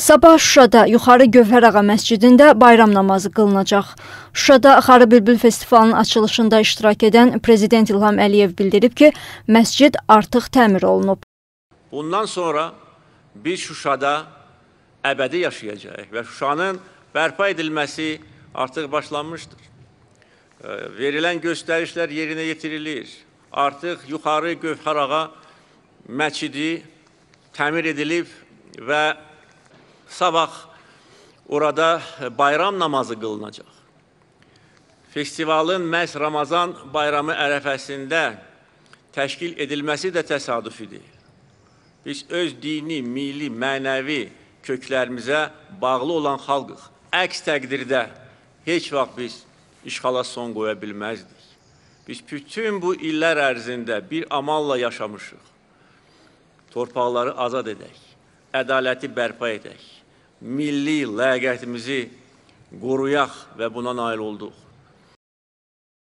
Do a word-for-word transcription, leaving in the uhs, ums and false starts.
Sabah Şuşada Yuxarı Gövhərağa məscidində bayram namazı qılınacaq. Şuşada Xarı Bülbül Festivalının açılışında iştirak edən Prezident İlham Əliyev bildirib ki, məscid artıq təmir olunub. Bundan sonra biz Şuşada əbədi yaşayacağıq və Şuşanın bərpa edilməsi artıq başlanmışdır. Verilən göstərişlər yerinə yetirilir. Artıq Yuxarı Gövhərağa məscidi təmir edilib və sabah orada bayram namazı qılınacaq. Festivalın məhz Ramazan bayramı ərəfəsində təşkil edilməsi də təsadüfi deyil. Biz öz dini, milli, mənəvi köklərimizə bağlı olan xalqıq. Əks təqdirdə heç vaxt biz işğala son qoya bilməzdik. Biz bütün bu illər ərzində bir amalla yaşamışıq. Torpaqları azad edək, ədaləti bərpa edək, milli ləyaqətimizi qoruyaq və buna nail olduq.